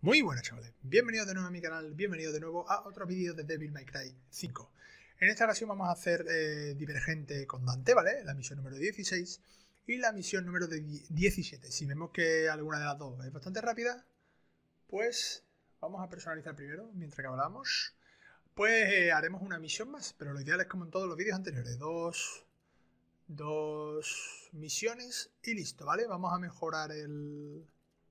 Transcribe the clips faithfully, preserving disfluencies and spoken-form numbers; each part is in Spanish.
Muy buenas chavales, bienvenidos de nuevo a mi canal, bienvenidos de nuevo a otro vídeo de Devil May Cry cinco. En esta ocasión vamos a hacer eh, Divergente con Dante, ¿vale? La misión número dieciséis y la misión número diecisiete. Si vemos que alguna de las dos es bastante rápida, pues vamos a personalizar primero, mientras que hablamos. Pues eh, haremos una misión más, pero lo ideal es como en todos los vídeos anteriores, dos, dos misiones y listo, ¿vale? Vamos a mejorar el...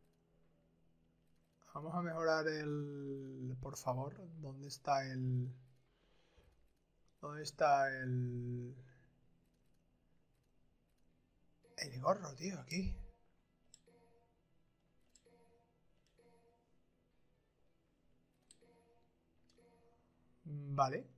Vamos a mejorar el... Por favor, ¿dónde está el... ¿Dónde está el... El gorro, tío, aquí? Vale.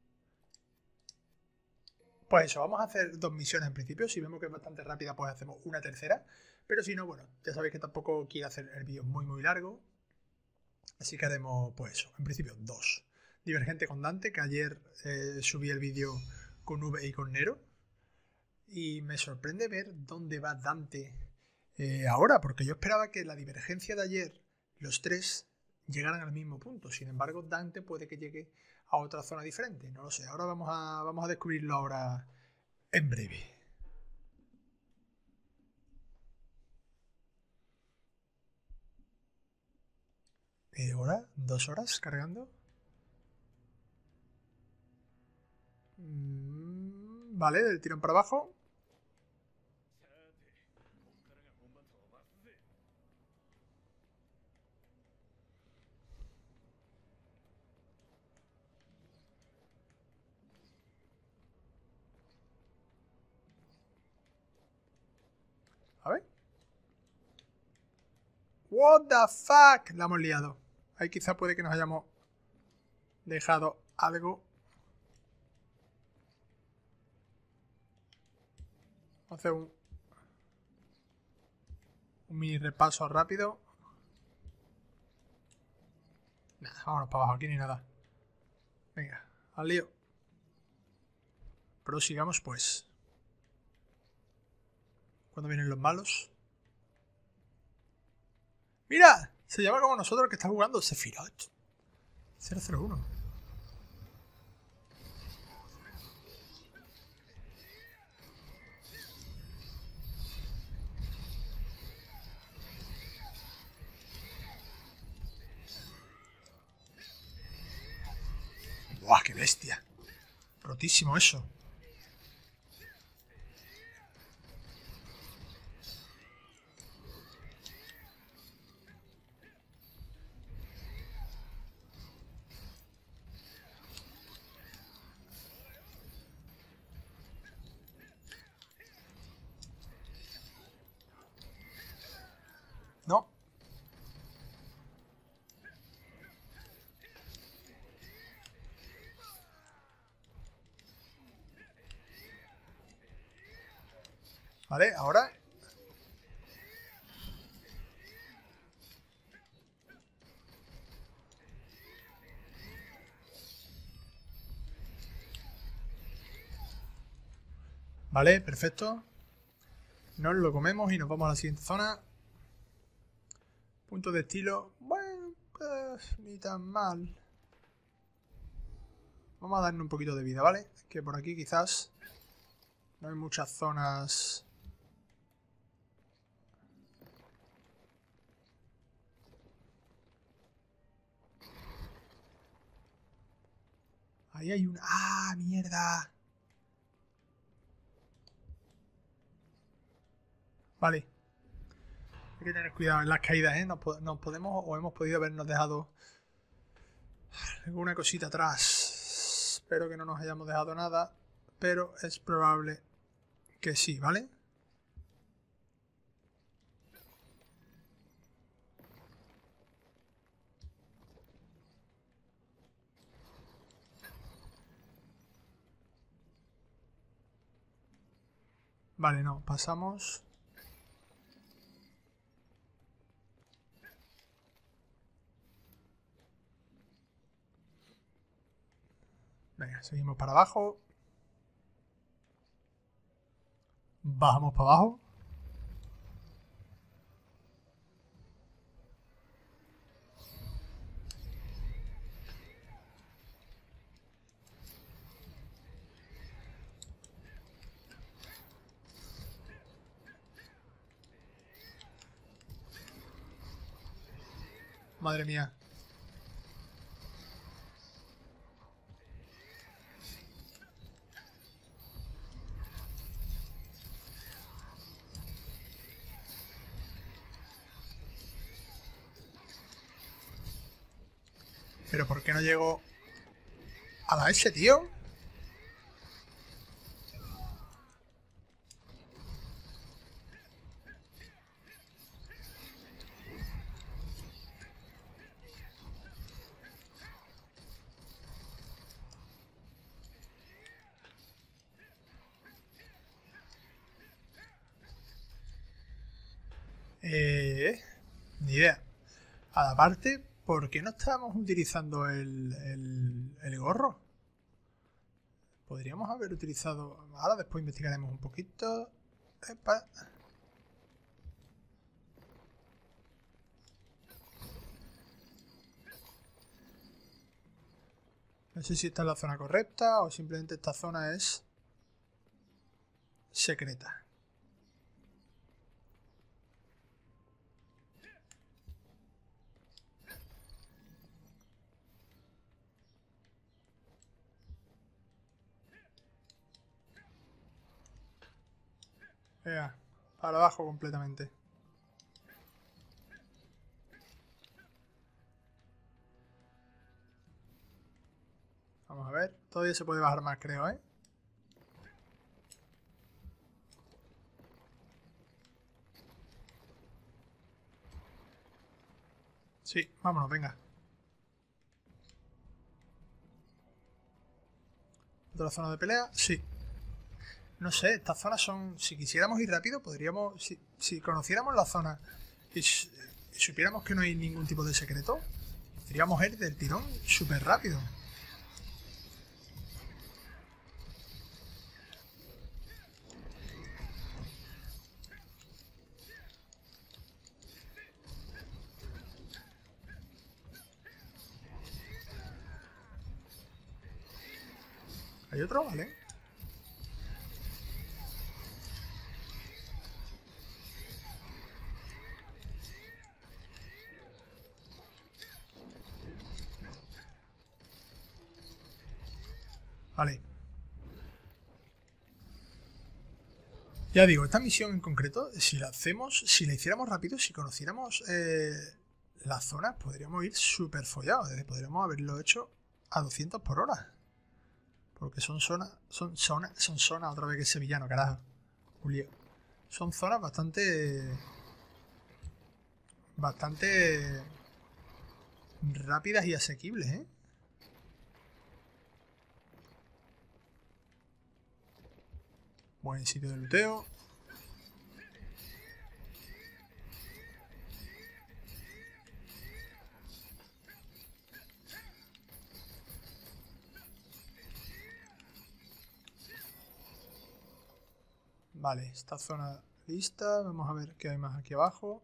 Pues eso, vamos a hacer dos misiones en principio. Si vemos que es bastante rápida, pues hacemos una tercera. Pero si no, bueno, ya sabéis que tampoco quiero hacer el vídeo muy muy largo. Así que haremos, pues eso, en principio dos. Divergente con Dante, que ayer eh, subí el vídeo con V y con Nero. Y me sorprende ver dónde va Dante eh, ahora, porque yo esperaba que la divergencia de ayer, los tres, llegaran al mismo punto. Sin embargo, Dante puede que llegue a otra zona diferente. No lo sé. Ahora vamos a, vamos a descubrirlo ahora en breve. Eh, ¿Hora? ¿Dos horas cargando? Mm, vale, del tirón para abajo. A ver. What the fuck. La hemos liado. Ahí quizá puede que nos hayamos dejado algo. Vamos a hacer un, un mini repaso rápido. Nada, vámonos para abajo, aquí ni nada. Venga, al lío. Prosigamos pues. ¿Cuándo vienen los malos? ¡Mira! Se llama como nosotros que está jugando Sephiroth. cero cero uno. ¡Buah, qué bestia! Rotísimo eso. No. Vale, ahora. Vale, perfecto. Nos lo comemos y nos vamos a la siguiente zona. Punto de estilo. Bueno, pues ni tan mal. Vamos a darle un poquito de vida, ¿vale? Que por aquí quizás no hay muchas zonas. Ahí hay un... ¡Ah, mierda! Vale. Hay que tener cuidado en las caídas, ¿eh? Nos, nos podemos o hemos podido habernos dejado alguna cosita atrás. Espero que no nos hayamos dejado nada, pero es probable que sí, ¿vale? Vale, no, pasamos. Venga, seguimos para abajo. Bajamos para abajo. Madre mía. Pero ¿por qué no llego a la S, tío? Eh, ni idea. Aparte, ¿por qué no estábamos utilizando el, el, el gorro? Podríamos haber utilizado... Ahora después investigaremos un poquito. Epa. No sé si esta es la zona correcta o simplemente esta zona es secreta. Venga, para abajo completamente. Vamos a ver. Todavía se puede bajar más, creo, ¿eh? Sí, vámonos, venga. ¿Otra zona de pelea? Sí. No sé, estas zonas son... Si quisiéramos ir rápido, podríamos... Si, si conociéramos la zona y, y supiéramos que no hay ningún tipo de secreto, podríamos ir del tirón súper rápido. ¿Hay otro? Vale. Vale. Ya digo, esta misión en concreto, si la hacemos, si la hiciéramos rápido, si conociéramos eh, la zona, podríamos ir súper follados. Podríamos haberlo hecho a doscientos por hora. Porque son zonas, son zonas, son zonas, otra vez que sevillano, carajo. Julio. Son zonas bastante... Bastante... rápidas y asequibles, ¿eh? Buen sitio de luteo. Vale, esta zona lista. Vamos a ver qué hay más aquí abajo.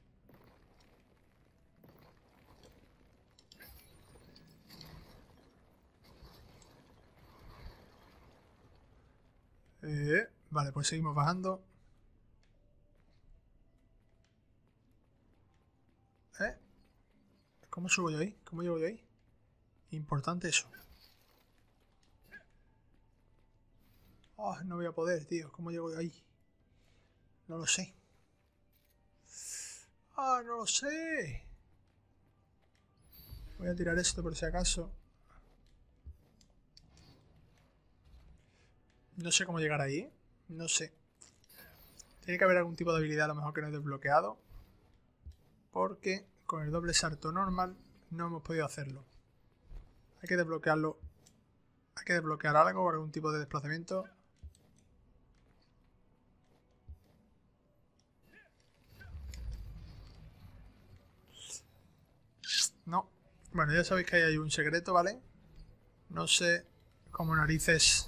Eh, vale, pues seguimos bajando. ¿Eh? ¿Cómo subo yo ahí? ¿Cómo llego yo ahí? Importante eso. Oh, no voy a poder, tío. ¿Cómo llego yo ahí? No lo sé. Ah, no lo sé. Voy a tirar esto por si acaso. No sé cómo llegar ahí. No sé. Tiene que haber algún tipo de habilidad a lo mejor que no he desbloqueado. Porque con el doble salto normal no hemos podido hacerlo. Hay que desbloquearlo. Hay que desbloquear algo o algún tipo de desplazamiento. No. Bueno, ya sabéis que ahí hay un secreto, ¿vale? No sé cómo narices...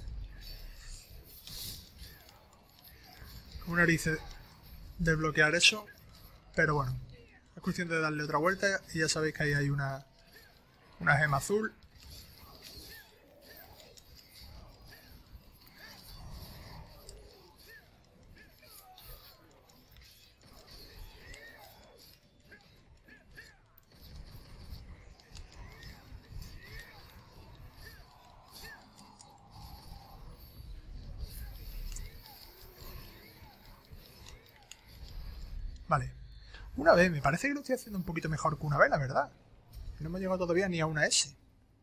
Cómo narices desbloquear eso. Pero bueno. Es cuestión de darle otra vuelta y ya sabéis que ahí hay una... Una gema azul. Vale. Una vez, me parece que lo estoy haciendo un poquito mejor que una vez, la verdad. No hemos llegado todavía ni a una S.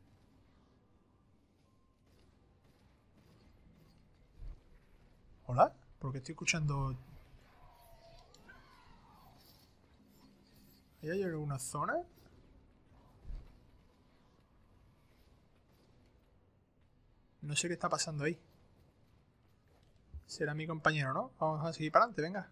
¿Hola? Porque estoy escuchando... ¿Ahí hay alguna zona? No sé qué está pasando ahí. Será mi compañero, ¿no? Vamos a seguir para adelante, venga.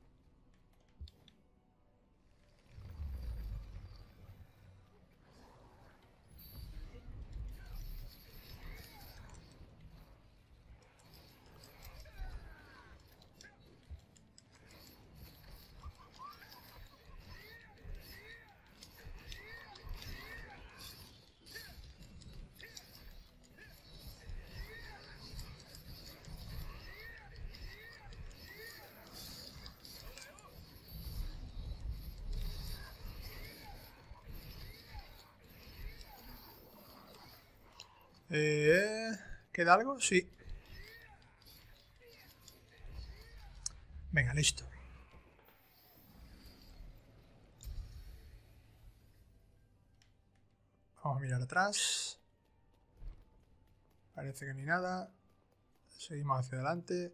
Eh, ¿Queda algo? Sí. Venga, listo. Vamos a mirar atrás. Parece que ni nada. Seguimos hacia adelante.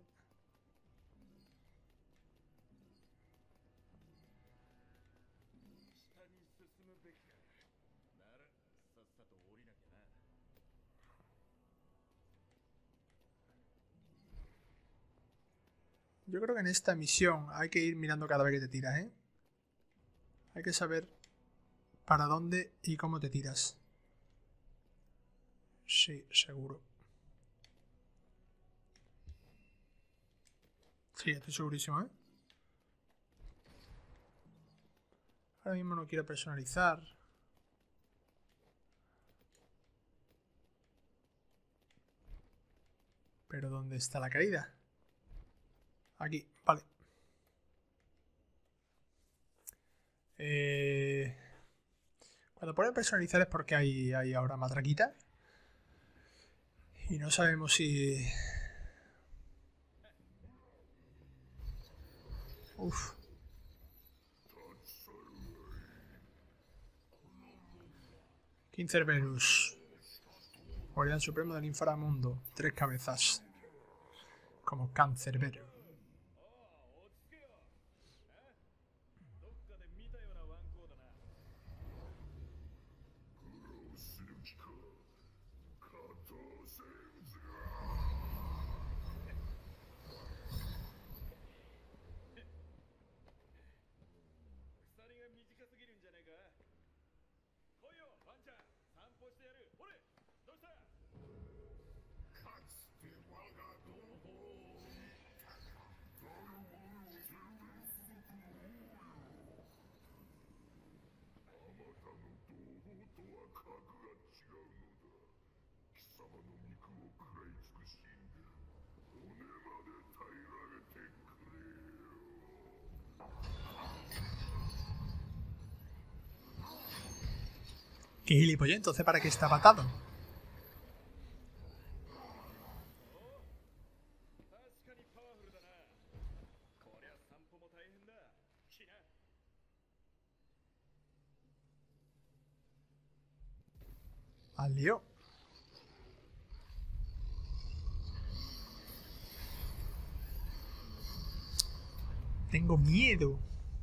Yo creo que en esta misión hay que ir mirando cada vez que te tiras, ¿eh? Hay que saber para dónde y cómo te tiras. Sí, seguro. Sí, estoy segurísimo, ¿eh? Ahora mismo no quiero personalizar. Pero ¿dónde está la caída? Aquí, vale. Eh... Cuando pone personalizar es porque hay, hay ahora matraquita. Y no sabemos si... Uf. King Cerberus. Guardián Supremo del Inframundo. Tres cabezas. Como Cancerbero. ¿Qué gilipollez? Entonces, ¿para qué está patado? Al lío. Tengo miedo.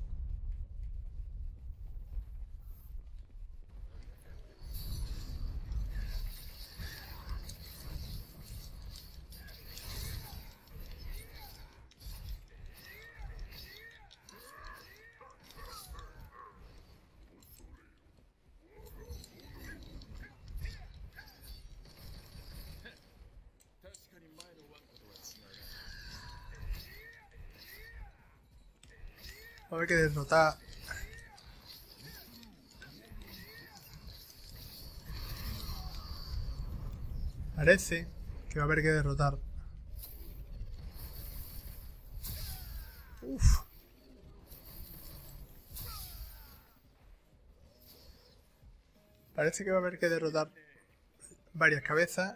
Va a haber que derrotar. Parece que va a haber que derrotar. Uf. Parece que va a haber que derrotar varias cabezas.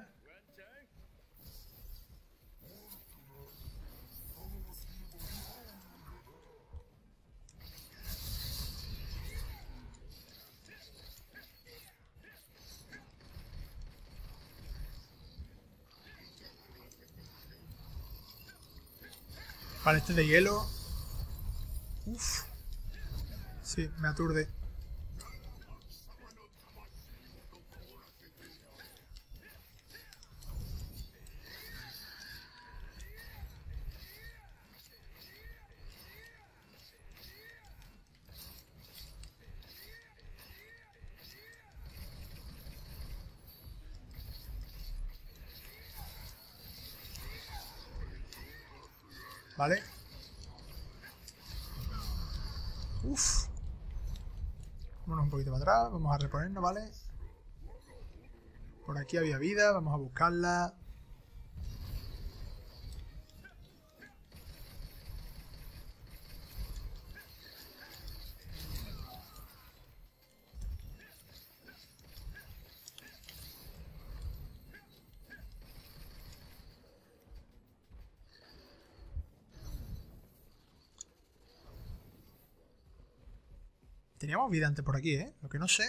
Vale, este de hielo. Uf. Sí, me aturde. Vale. Uf. Vámonos un poquito para atrás. Vamos a reponernos, ¿vale? Por aquí había vida. Vamos a buscarla. Teníamos vida antes por aquí, ¿eh? Lo que no sé.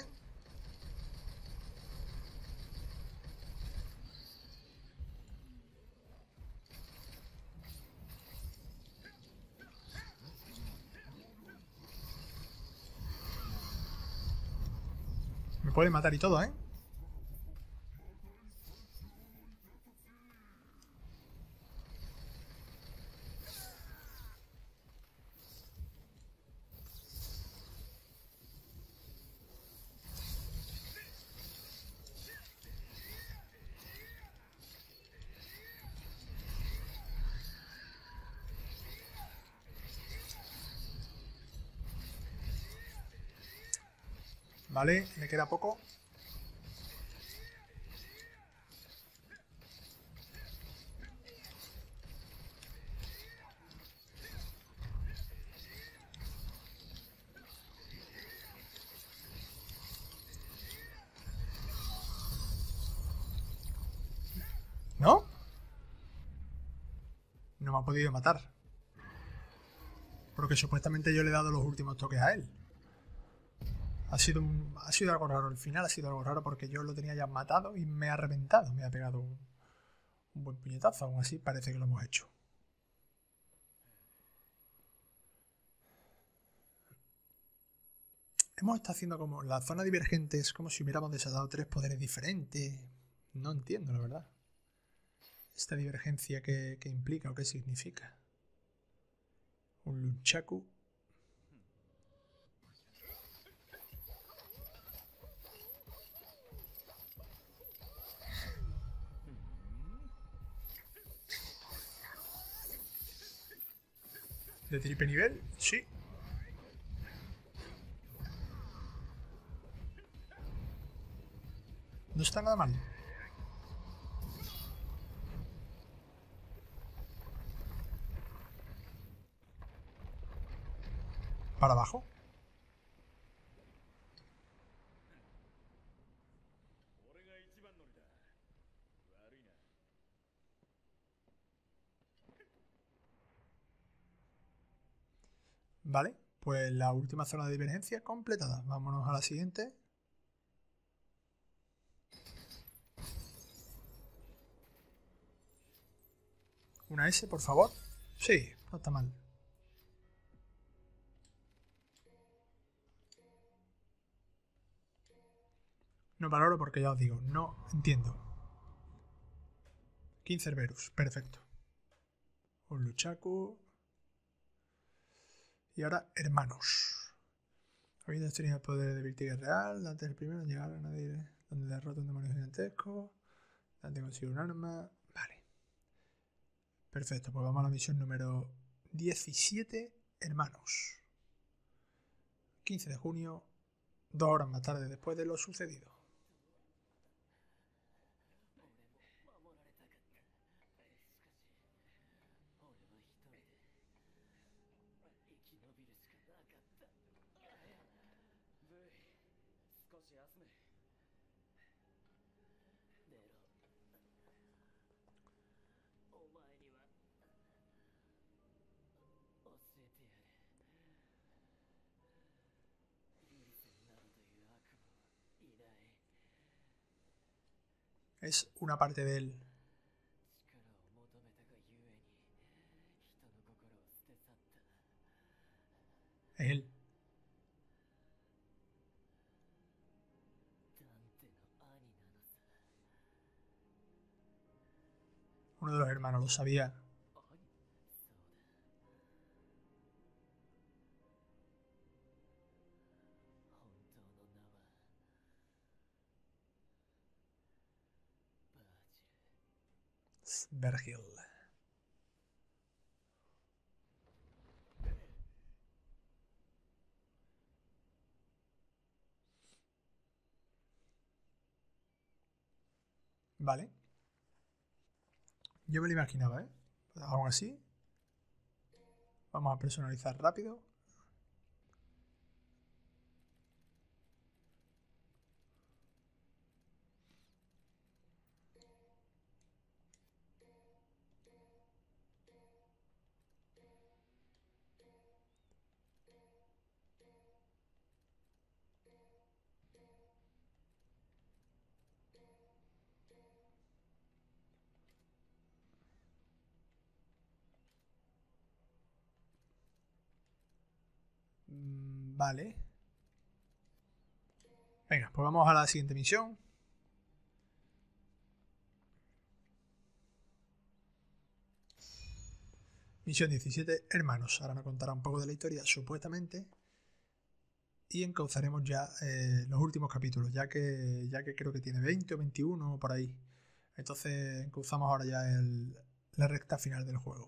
Me puede matar y todo, ¿eh? Vale, me queda poco. ¿No? No me ha podido matar. Porque supuestamente yo le he dado los últimos toques a él. Ha sido, un, ha sido algo raro. El final ha sido algo raro porque yo lo tenía ya matado y me ha reventado. Me ha pegado un, un buen puñetazo. Aún así parece que lo hemos hecho. Hemos estado haciendo como... La zona divergente es como si hubiéramos desatado tres poderes diferentes. No entiendo, la verdad. Esta divergencia que, que implica o qué significa. Un Nunchaku. ¿De triple nivel? Sí. No está nada mal. ¿Para abajo? Vale, pues la última zona de divergencia completada. Vámonos a la siguiente. Una S, por favor. Sí, no está mal. No valoro porque ya os digo, no entiendo. quince Cerberus, perfecto. Un Luchaku. Y ahora, hermanos. Habiendo tenido el poder de Virtigue Real, antes del primero llegar a nadie donde derrota un demonio gigantesco. Dante consigue un arma. Vale. Perfecto, pues vamos a la misión número diecisiete, hermanos. quince de junio, dos horas más tarde después de lo sucedido. Es una parte de él. Es él. Uno de los hermanos lo sabía. Vergil. Vale. Yo me lo imaginaba, ¿eh? Aún así, vamos a personalizar rápido. Vale. Venga, pues vamos a la siguiente misión. Misión diecisiete, hermanos. Ahora me contará un poco de la historia, supuestamente. Y encauzaremos ya eh, los últimos capítulos, ya que, ya que creo que tiene veinte o veintiuno por ahí. Entonces encauzamos ahora ya el, la recta final del juego.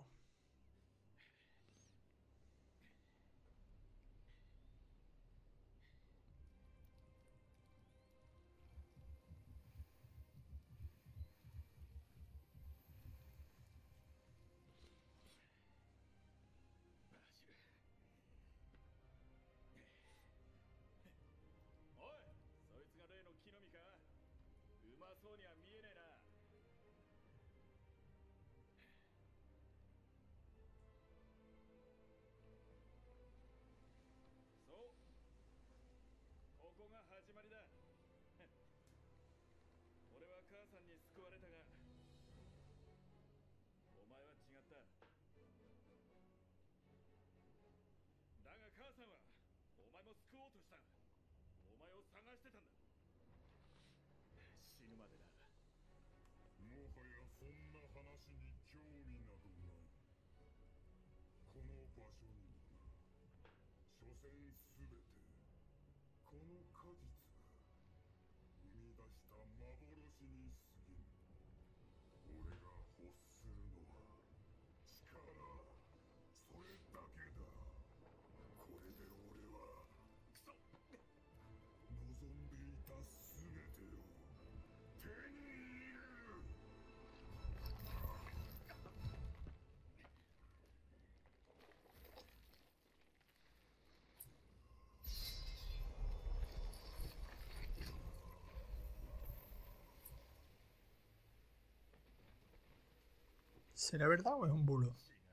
¿Será verdad o es un bulo?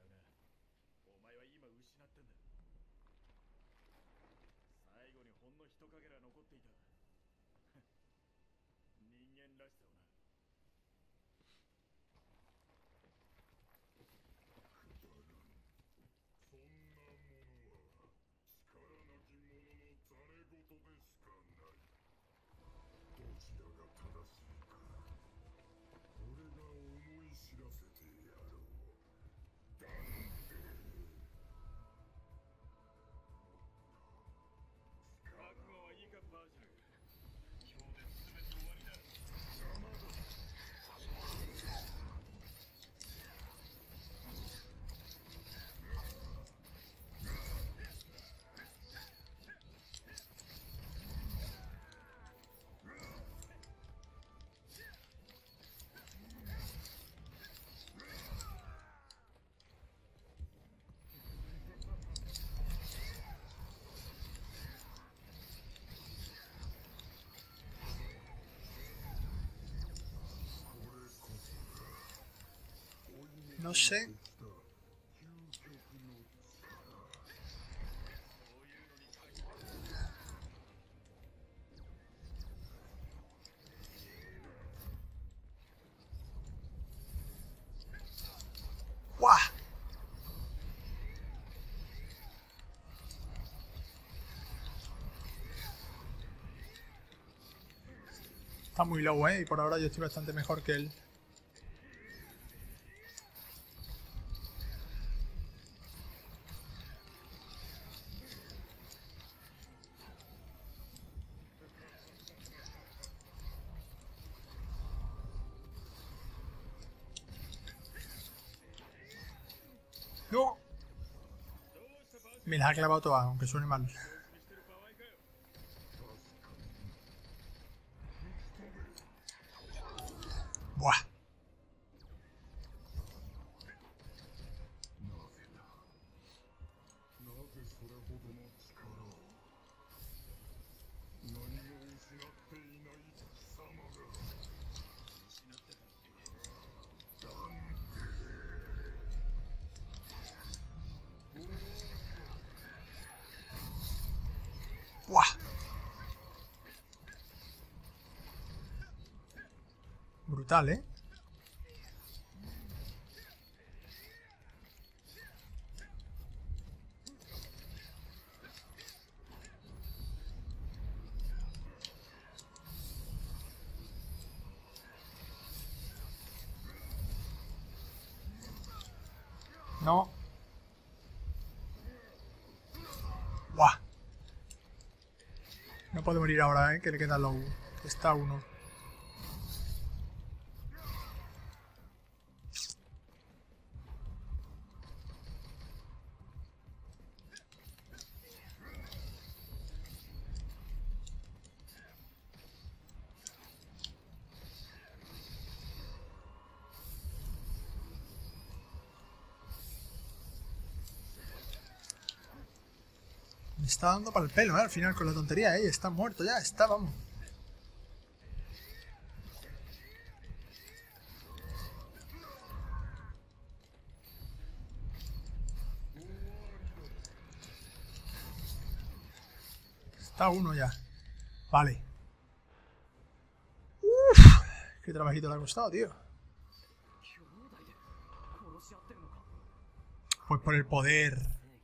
No sé. ¡Guau! Está muy low, ¿eh? Y por ahora yo estoy bastante mejor que él. ¡No! Me las ha clavado todas, aunque suene mal. Buah. Buah. Brutal, ¿eh? No. Buah. No puede morir ahora, ¿eh? Que le queda low. Está uno. Me está dando para el pelo, ¿eh? Al final con la tontería, ¿eh? Está muerto ya, está, vamos. Está uno ya. Vale. Uf, qué trabajito le ha costado, tío. Pues por el poder.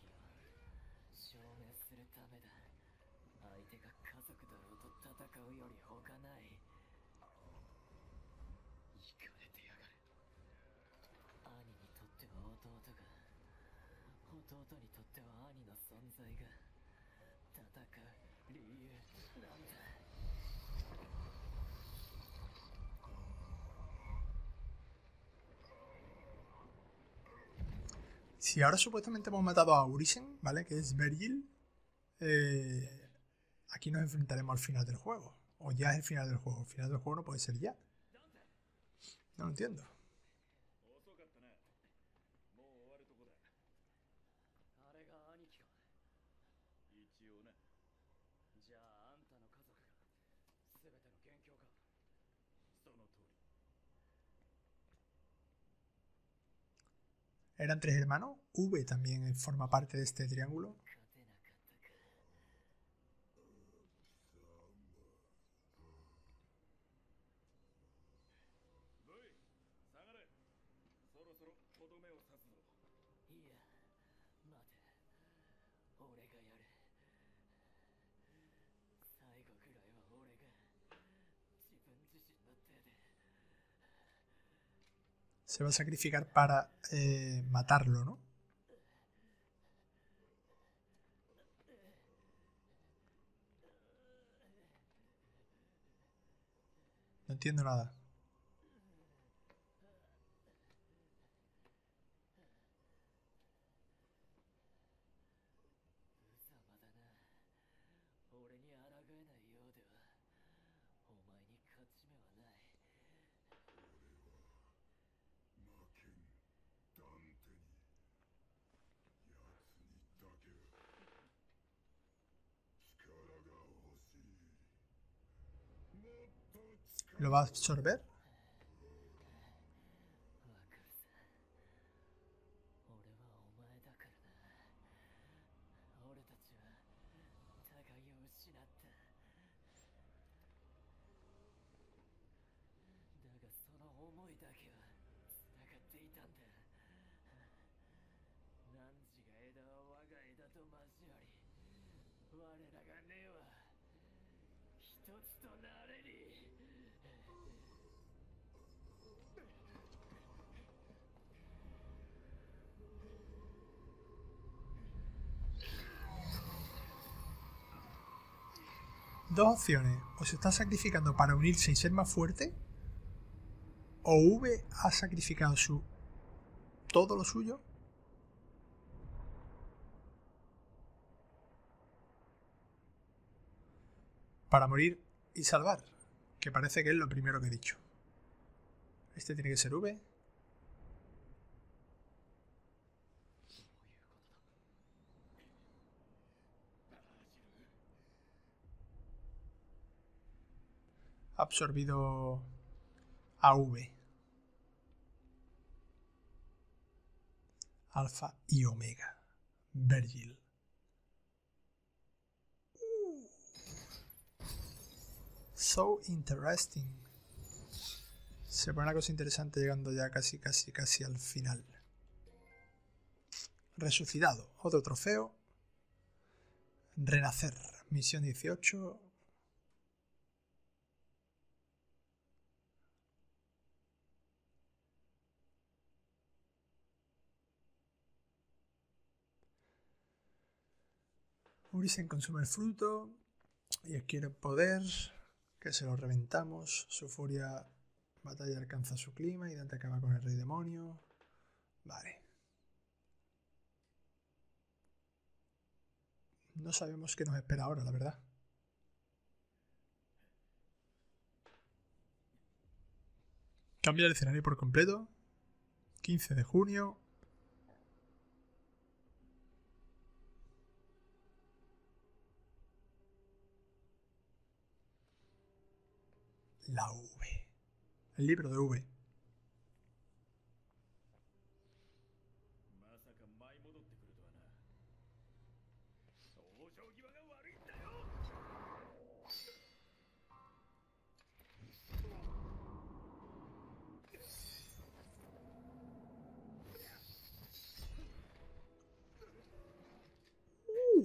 Si ahora supuestamente hemos matado a Urisen, ¿vale? Que es Vergil. Eh, aquí nos enfrentaremos al final del juego. O ya es el final del juego. El final del juego no puede ser ya. No lo entiendo. Eran tres hermanos. V también forma parte de este triángulo. Se va a sacrificar para eh, matarlo, ¿no? No entiendo nada. ¿Lo va a absorber? Dos opciones. O se está sacrificando para unirse y ser más fuerte. O V ha sacrificado su todo lo suyo para morir y salvar. Que parece que es lo primero que he dicho. Este tiene que ser V. Ha absorbido a V. Alfa y Omega. Vergil. So interesting. Se pone una cosa interesante llegando ya casi, casi, casi al final. Resucitado. Otro trofeo. Renacer. Misión dieciocho. Urisen consume el fruto y adquiere poder, que se lo reventamos. Su furia batalla alcanza su clima y Dante acaba con el rey demonio. Vale. No sabemos qué nos espera ahora, la verdad. Cambia el escenario por completo. quince de junio. La V. El libro de V. Uh.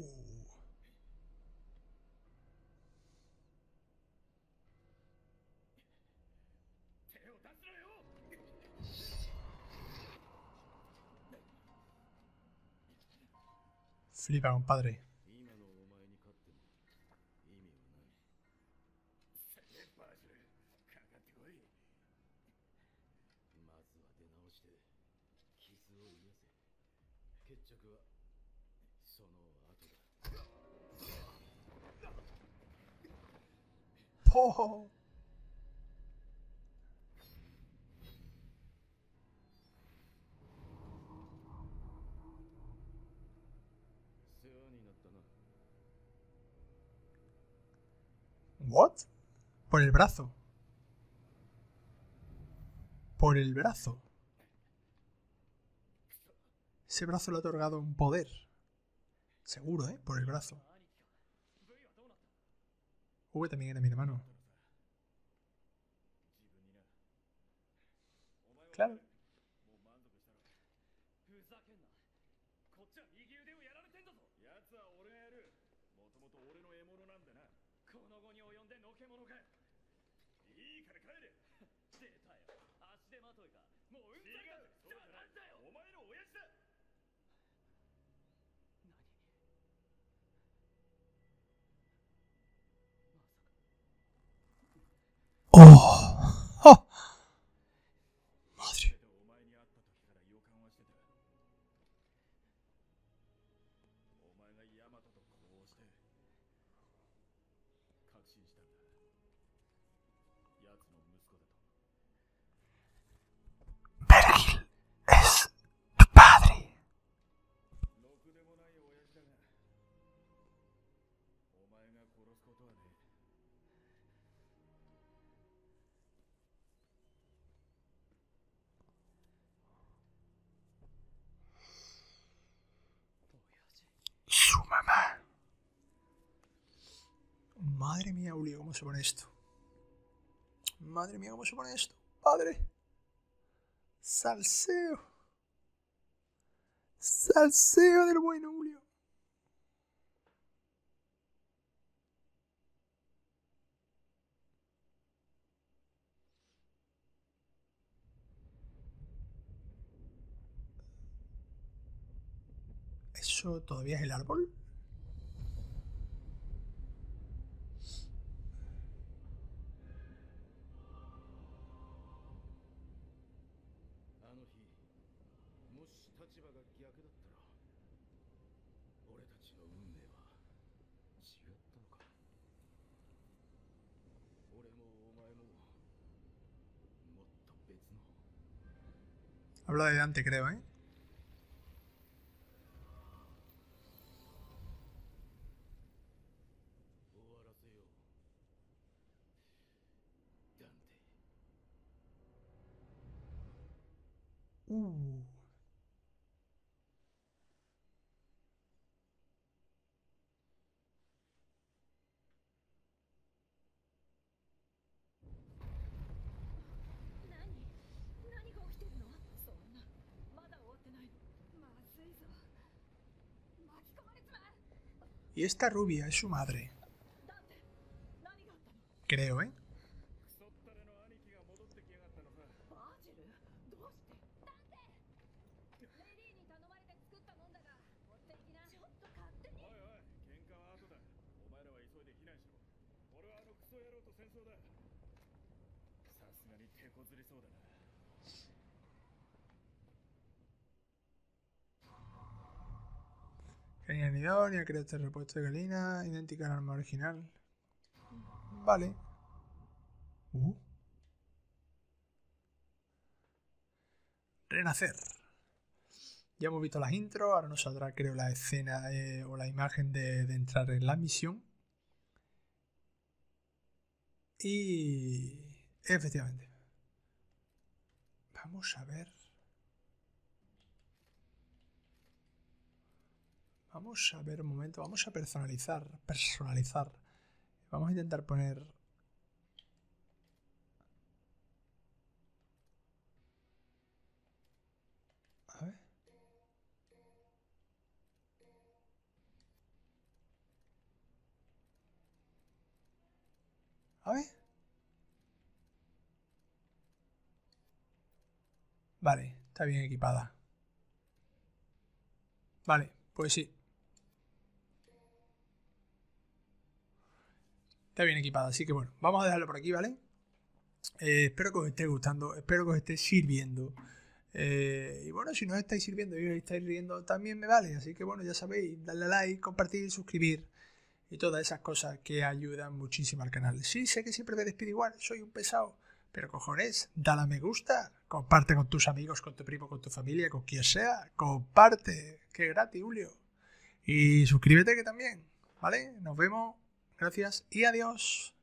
Flipa, compadre. Oh. What? Por el brazo. Por el brazo. Ese brazo le ha otorgado un poder. Seguro, ¿eh? Por el brazo. V también era mi hermano. Claro. ¡Oh! ¡Oh! Madre. Vergil es tu padre. Su mamá. Madre mía, Julio, ¿cómo se pone esto? Madre mía, ¿cómo se pone esto? Padre. Salseo. Salseo del bueno, Julio. ¿Eso todavía es el árbol? Habla de Dante, creo, ¿eh? Uh. Y esta rubia es su madre. Creo, ¿eh? Genialidad, ni a crear este repuesto de Galina, idéntica al arma original. Vale. Uh. Renacer. Ya hemos visto las intros, ahora nos saldrá creo la escena eh, o la imagen de, de entrar en la misión. Y efectivamente. Vamos a ver. Vamos a ver un momento, vamos a personalizar, personalizar. Vamos a intentar poner... A ver. A ver. Vale, está bien equipada. Vale, pues sí. Está bien equipada, así que bueno, vamos a dejarlo por aquí, ¿vale? Eh, espero que os esté gustando, espero que os esté sirviendo. Eh, y bueno, si no os estáis sirviendo y os estáis riendo, también me vale. Así que bueno, ya sabéis, darle a like, compartir, suscribir y todas esas cosas que ayudan muchísimo al canal. Sí, sé que siempre me despido igual, soy un pesado, pero cojones, dale a me gusta, comparte con tus amigos, con tu primo, con tu familia, con quien sea, comparte, que es gratis, Julio. Y suscríbete que también, ¿vale? Nos vemos, gracias y adiós.